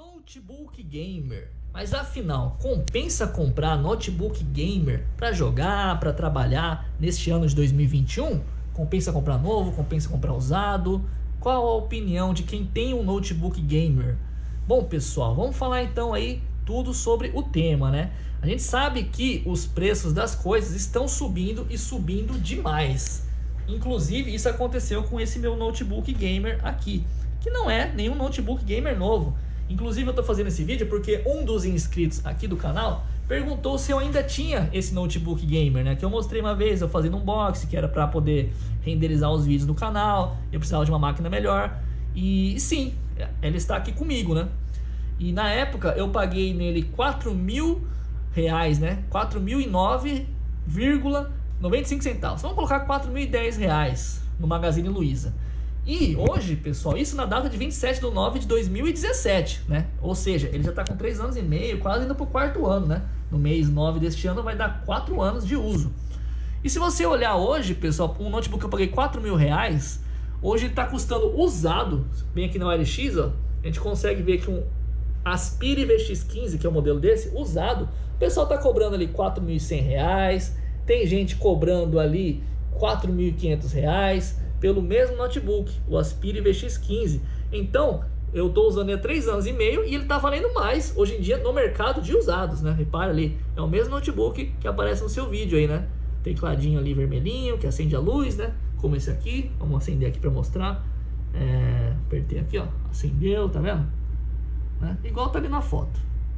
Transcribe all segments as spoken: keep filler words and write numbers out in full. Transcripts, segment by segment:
Notebook gamer. Mas afinal, compensa comprar notebook gamer para jogar, para trabalhar neste ano de dois mil e vinte e um? Compensa comprar novo? Compensa comprar usado? Qual a opinião de quem tem um notebook gamer? Bom, pessoal, vamos falar então aí tudo sobre o tema, né? A gente sabe que os preços das coisas estão subindo e subindo demais. Inclusive, isso aconteceu com esse meu notebook gamer aqui, que não é nenhum notebook gamer novo. Inclusive, eu tô fazendo esse vídeo porque um dos inscritos aqui do canal perguntou se eu ainda tinha esse notebook gamer, né? Que eu mostrei uma vez, eu fazendo um unboxing, que era para poder renderizar os vídeos do canal. Eu precisava de uma máquina melhor. E, e sim, ele está aqui comigo, né? E na época eu paguei nele quatro mil reais, né? quatro mil e nove vírgula noventa e cinco centavos. Vamos colocar quatro mil e dez reais no Magazine Luiza. E hoje, pessoal, isso na data de vinte e sete de nove de dois mil e dezessete, né? Ou seja, ele já está com três anos e meio, quase indo para o quarto ano, né? No mês nove deste ano vai dar quatro anos de uso. E se você olhar hoje, pessoal, um notebook que eu paguei quatro mil reais, hoje ele está custando usado, bem aqui na O L X, ó, a gente consegue ver que um Aspire V X quinze, que é o modelo desse, usado, o pessoal está cobrando ali quatro mil e cem reais, tem gente cobrando ali quatro mil e quinhentos reais pelo mesmo notebook, o Aspire V X quinze. Então, eu estou usando ele há três anos e meio e ele está valendo mais hoje em dia no mercado de usados, né? Repara ali, é o mesmo notebook que aparece no seu vídeo aí, né? Tecladinho ali vermelhinho, que acende a luz, né? Como esse aqui, vamos acender aqui para mostrar. É, apertei aqui, ó, acendeu, tá vendo? Né? Igual tá ali na foto.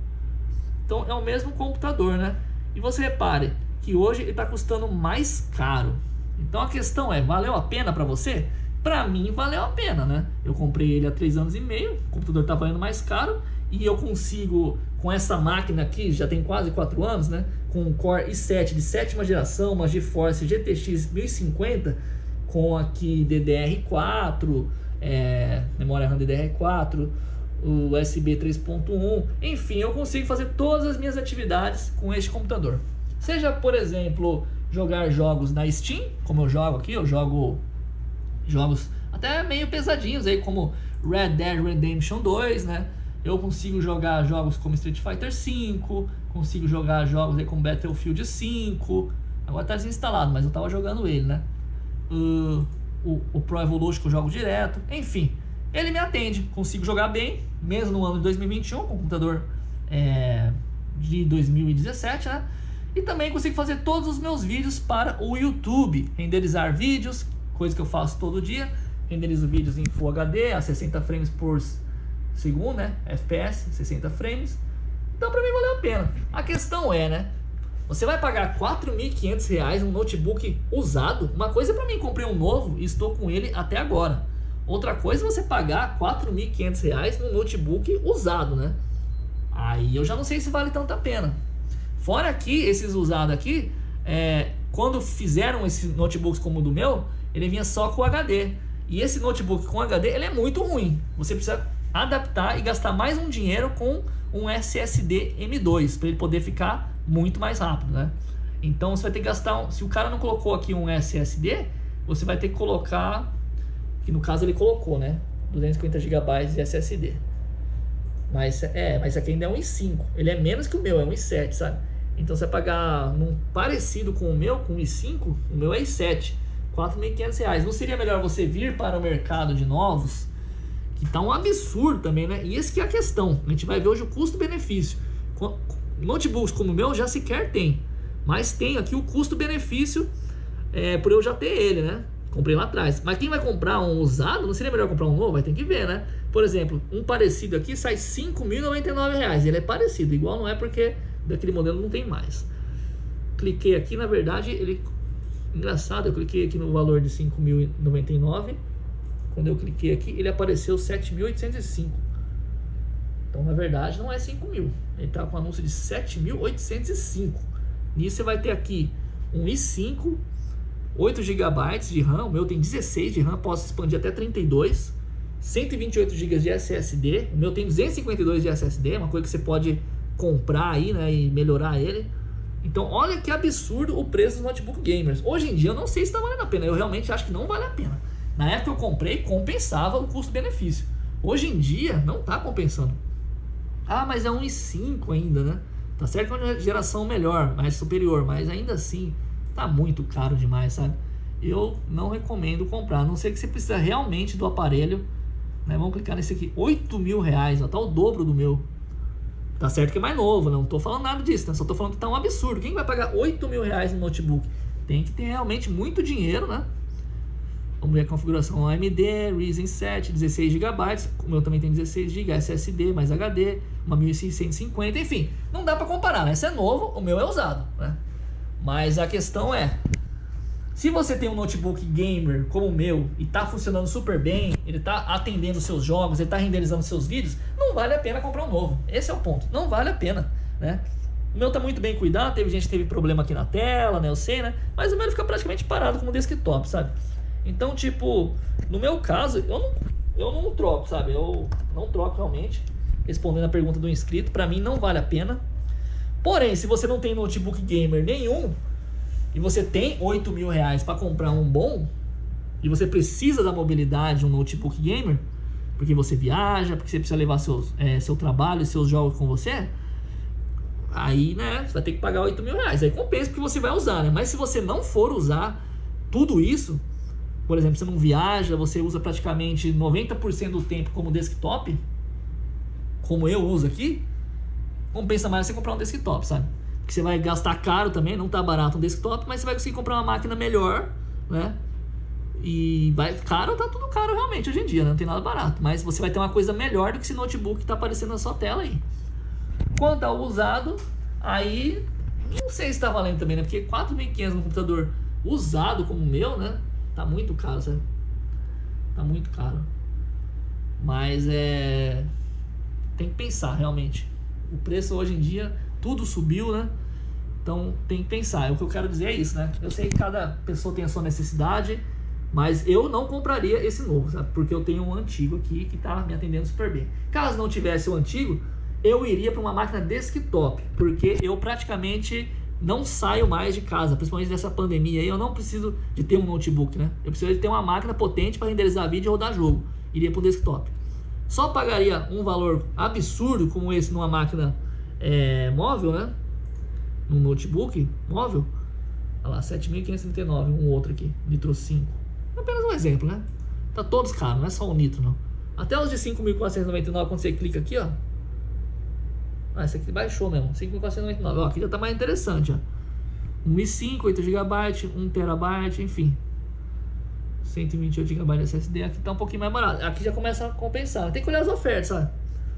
Então é o mesmo computador, né? E você repare que hoje ele está custando mais caro. Então a questão é, valeu a pena para você? Para mim valeu a pena, né? Eu comprei ele há três anos e meio, o computador tá valendo mais caro e eu consigo, com essa máquina aqui, já tem quase quatro anos, né? Com um Core i sete de sétima geração, uma GeForce G T X mil e cinquenta, com aqui D D R quatro, é, memória RAM D D R quatro, o U S B três ponto um, enfim, eu consigo fazer todas as minhas atividades com este computador. Seja, por exemplo, jogar jogos na Steam, como eu jogo aqui, eu jogo jogos até meio pesadinhos aí, como Red Dead Redemption dois, né? Eu consigo jogar jogos como Street Fighter cinco, consigo jogar jogos aí como Battlefield cinco, agora tá desinstalado, mas eu tava jogando ele, né? Uh, o, o Pro Evolution que eu jogo direto, enfim, ele me atende, consigo jogar bem, mesmo no ano de dois mil e vinte e um, com o computador é, de dois mil e dezessete, né? E também consigo fazer todos os meus vídeos para o YouTube, renderizar vídeos, coisa que eu faço todo dia, renderizo vídeos em Full H D a sessenta frames por segundo, né? F P S, sessenta frames. Então para mim valeu a pena. A questão é, né? Você vai pagar quatro mil e quinhentos reais um notebook usado? Uma coisa é para mim, comprei um novo e estou com ele até agora. Outra coisa é você pagar quatro mil e quinhentos reais num notebook usado, né? Aí eu já não sei se vale tanto a pena. Fora que esses usados aqui, é, quando fizeram esses notebooks como o do meu, ele vinha só com H D. E esse notebook com H D, ele é muito ruim. Você precisa adaptar e gastar mais um dinheiro com um S S D M dois, para ele poder ficar muito mais rápido, né? Então você vai ter que gastar, um, se o cara não colocou aqui um S S D, você vai ter que colocar, que no caso ele colocou, né? duzentos e cinquenta gigabytes de S S D. Mas é, mas aqui ainda é um i cinco. Ele é menos que o meu, é um i sete, sabe? Então você vai pagar num parecido com o meu, com o i cinco, o meu é i sete, quatro mil e quinhentos reais. Não seria melhor você vir para o mercado de novos, que tá um absurdo também, né? E esse que é a questão. A gente vai ver hoje o custo-benefício. Notebooks como o meu já sequer tem, mas tem aqui o custo-benefício é, por eu já ter ele, né? Comprei lá atrás. Mas quem vai comprar um usado, não seria melhor comprar um novo? Vai ter que ver, né? Por exemplo, um parecido aqui sai cinco mil e noventa e nove reais. Ele é parecido, igual não é porque daquele modelo não tem mais. Cliquei aqui, na verdade, ele... Engraçado, eu cliquei aqui no valor de cinco mil e noventa e nove. Quando eu cliquei aqui, ele apareceu sete mil oitocentos e cinco. Então, na verdade, não é cinco mil. Ele tá com anúncio de sete mil oitocentos e cinco. Nisso você vai ter aqui um i cinco, oito gigabytes de RAM. O meu tem dezesseis de RAM, posso expandir até trinta e dois. cento e vinte e oito gigabytes de S S D. O meu tem duzentos e cinquenta e dois de S S D, uma coisa que você pode comprar aí, né, e melhorar ele. Então olha que absurdo o preço dos notebook gamers. Hoje em dia eu não sei se está valendo a pena. Eu realmente acho que não vale a pena. Na época que eu comprei, compensava o custo-benefício. Hoje em dia não está compensando. Ah, mas é um i cinco ainda, né? Tá certo que é uma geração melhor, mais superior, mas ainda assim tá muito caro demais, sabe? Eu não recomendo comprar, a não ser que você precisa realmente do aparelho, né? Vamos clicar nesse aqui, oito mil reais, ó, tá o dobro do meu. Tá certo que é mais novo, não tô falando nada disso, né? Só tô falando que tá um absurdo. Quem vai pagar oito mil reais no notebook? Tem que ter realmente muito dinheiro, né? Vamos ver a configuração A M D, Ryzen sete, dezesseis gigabytes. O meu também tem dezesseis gigabytes, S S D mais H D, uma mil seiscentos e cinquenta, enfim. Não dá pra comparar, né? Esse é novo, o meu é usado, né? Mas a questão é, se você tem um notebook gamer como o meu e tá funcionando super bem, ele tá atendendo seus jogos, ele tá renderizando seus vídeos, não vale a pena comprar um novo. Esse é o ponto, não vale a pena, né? O meu tá muito bem cuidado, teve gente que teve problema aqui na tela, né? Eu sei, né? Mas o meu fica praticamente parado como desktop, sabe? Então, tipo, no meu caso, eu não, eu não troco, sabe? Eu não troco realmente. Respondendo a pergunta do inscrito, pra mim não vale a pena. Porém, se você não tem notebook gamer nenhum e você tem oito mil reais para comprar um bom e você precisa da mobilidade de um notebook gamer, porque você viaja, porque você precisa levar seus, é, seu trabalho e seus jogos com você, aí, né, você vai ter que pagar oito mil reais. Aí compensa porque você vai usar, né? Mas se você não for usar tudo isso, por exemplo, você não viaja, você usa praticamente noventa por cento do tempo como desktop, como eu uso aqui, compensa mais você comprar um desktop, sabe? Porque você vai gastar caro também, não tá barato um desktop, mas você vai conseguir comprar uma máquina melhor, né? E vai caro, tá tudo caro realmente hoje em dia, né? Não tem nada barato, mas você vai ter uma coisa melhor do que esse notebook que tá aparecendo na sua tela aí. Quanto ao usado, aí não sei se tá valendo também, né? Porque quatro mil e quinhentos no computador usado como o meu, né? Tá muito caro, sabe? Tá muito caro. Mas é... tem que pensar realmente. O preço hoje em dia, tudo subiu, né? Então tem que pensar. O que eu quero dizer é isso, né? Eu sei que cada pessoa tem a sua necessidade, mas eu não compraria esse novo, sabe? Porque eu tenho um antigo aqui que tá me atendendo super bem. Caso não tivesse o antigo, eu iria para uma máquina desktop, porque eu praticamente não saio mais de casa, principalmente nessa pandemia aí. Eu não preciso de ter um notebook, né? Eu preciso de ter uma máquina potente para renderizar vídeo e rodar jogo. Iria para o desktop. Só pagaria um valor absurdo como esse numa máquina é, móvel, né? Num notebook móvel. Olha lá, sete mil quinhentos e trinta e nove, um outro aqui, Nitro cinco. Apenas um exemplo, né? Tá todos caros, não é só o Nitro, não. Até os de cinco mil quatrocentos e noventa e nove, quando você clica aqui, ó. Ah, esse aqui baixou mesmo, cinco mil quatrocentos e noventa e nove. Ó, aqui já tá mais interessante, ó. um i cinco, oito gigabytes, um terabyte, enfim. cento e vinte e oito gigabytes de S S D, aqui tá um pouquinho mais barato. Aqui já começa a compensar. Tem que olhar as ofertas, sabe?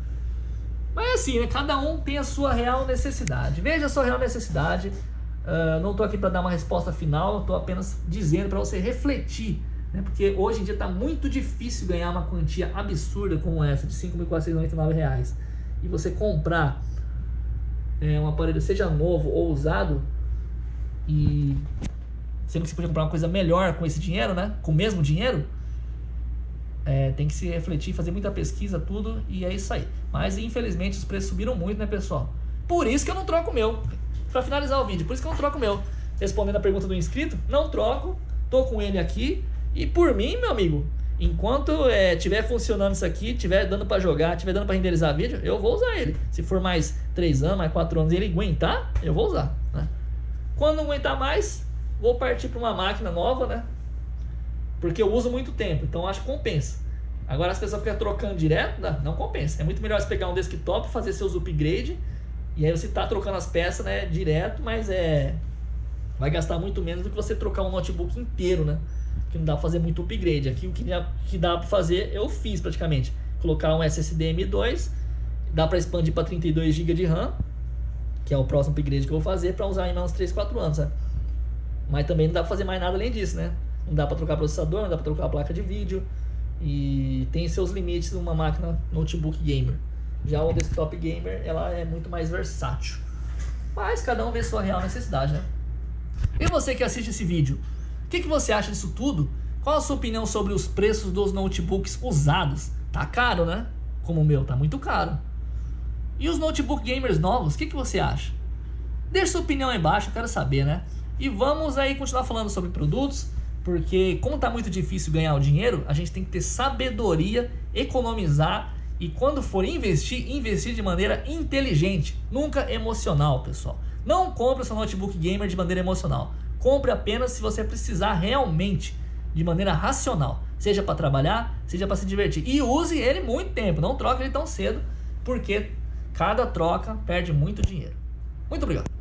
Mas assim, né? Cada um tem a sua real necessidade. Veja a sua real necessidade. Uh, não tô aqui para dar uma resposta final, tô apenas dizendo para você refletir, né? Porque hoje em dia tá muito difícil ganhar uma quantia absurda como essa, de cinco mil quatrocentos e noventa e nove reais. E você comprar é, um aparelho, seja novo ou usado, e sendo que você pode comprar uma coisa melhor com esse dinheiro, né? Com o mesmo dinheiro, é, tem que se refletir, fazer muita pesquisa, tudo, e é isso aí. Mas infelizmente os preços subiram muito, né, pessoal? Por isso que eu não troco o meu. Pra finalizar o vídeo, por isso que eu não troco o meu. Respondendo a pergunta do inscrito, não troco, tô com ele aqui, e por mim, meu amigo, enquanto é, tiver funcionando isso aqui, tiver dando pra jogar, tiver dando pra renderizar vídeo, eu vou usar ele. Se for mais três anos, mais quatro anos e ele aguentar, eu vou usar, né? Quando não aguentar mais, vou partir para uma máquina nova, né? Porque eu uso muito tempo, então acho que compensa. Agora as pessoas ficam trocando direto, não, não compensa. É muito melhor você pegar um desktop, fazer seus upgrade, e aí você tá trocando as peças, né, direto, mas é vai gastar muito menos do que você trocar um notebook inteiro, né? Que não dá pra fazer muito upgrade. Aqui o que dá, que dá pra fazer, eu fiz praticamente. Colocar um S S D M dois, dá pra expandir para trinta e dois gigas de RAM, que é o próximo upgrade que eu vou fazer para usar em mais uns três, quatro anos, né? Mas também não dá pra fazer mais nada além disso, né? Não dá pra trocar processador, não dá pra trocar a placa de vídeo, e tem seus limites numa máquina notebook gamer. Já o desktop gamer, ela é muito mais versátil. Mas cada um vê sua real necessidade, né? E você que assiste esse vídeo, o que, que você acha disso tudo? Qual a sua opinião sobre os preços dos notebooks usados? Tá caro, né? Como o meu, tá muito caro. E os notebook gamers novos, o que, que você acha? Deixa sua opinião aí embaixo, eu quero saber, né? E vamos aí continuar falando sobre produtos, porque como tá muito difícil ganhar o dinheiro, a gente tem que ter sabedoria, economizar E quando for investir, investir de maneira inteligente, nunca emocional, pessoal. Não compre o seu notebook gamer de maneira emocional. Compre apenas se você precisar realmente, de maneira racional. Seja para trabalhar, seja para se divertir. E use ele muito tempo, não troque ele tão cedo, porque cada troca perde muito dinheiro. Muito obrigado.